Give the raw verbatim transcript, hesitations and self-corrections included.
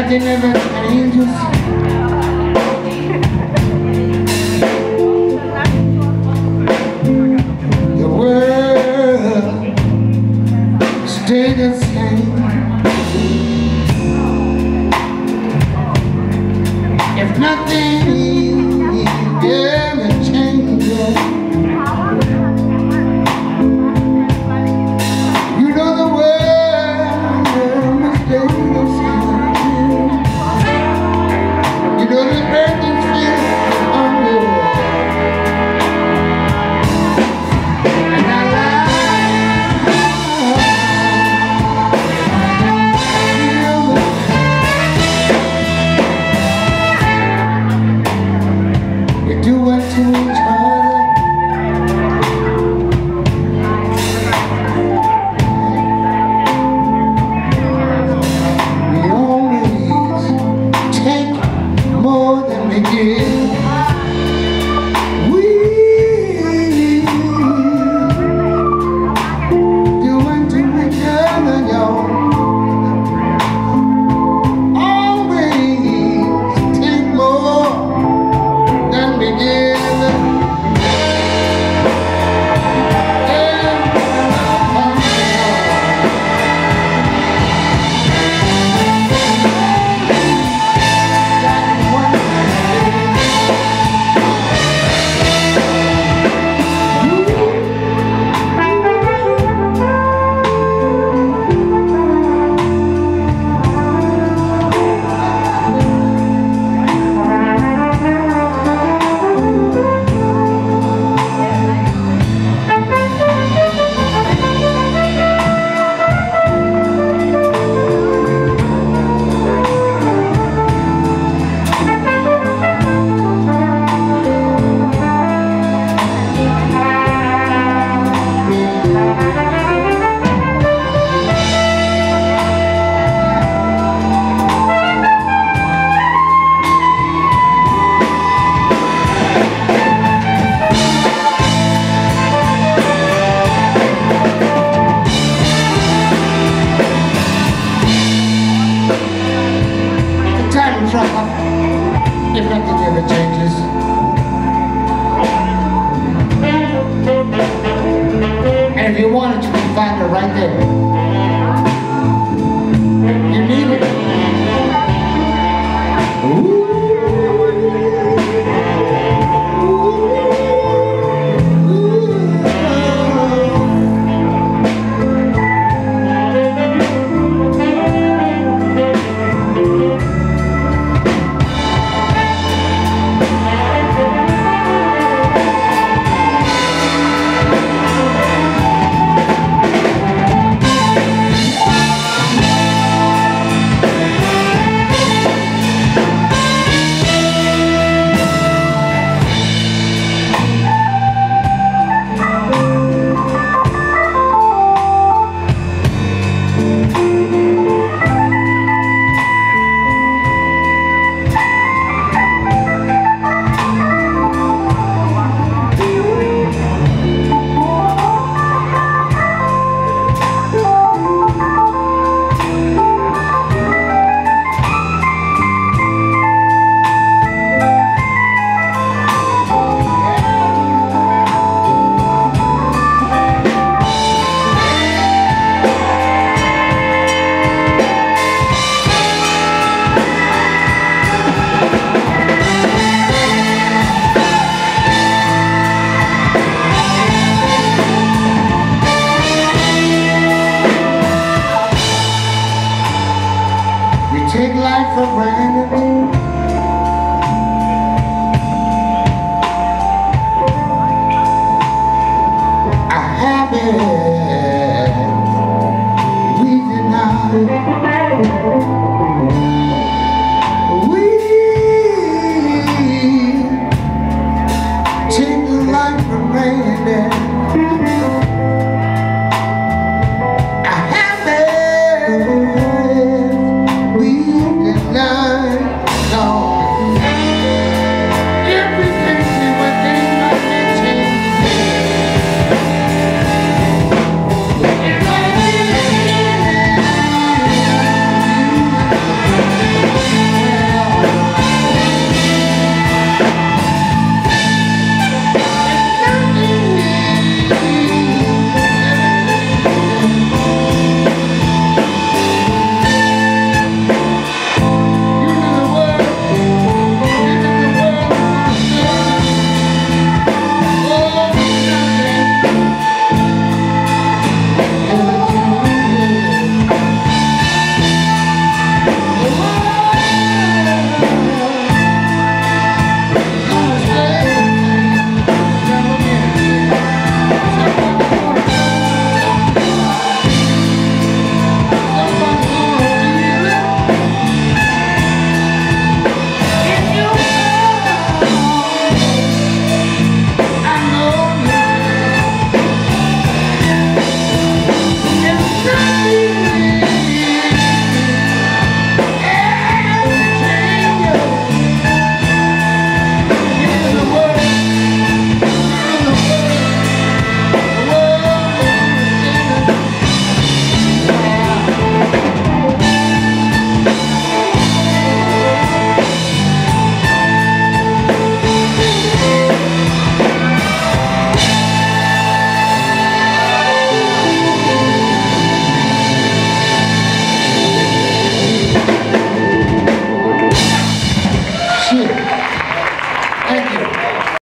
nothing ever changes. The world stays the same. If nothing ever changes, you know the world must stay the same. You know the earth is filled on you. And I lie. We do what to each other. We always take more than we give. We do unto each other, y'all. Always take more than we give. If nothing ever changes, and if you wanted to, you can find her right there.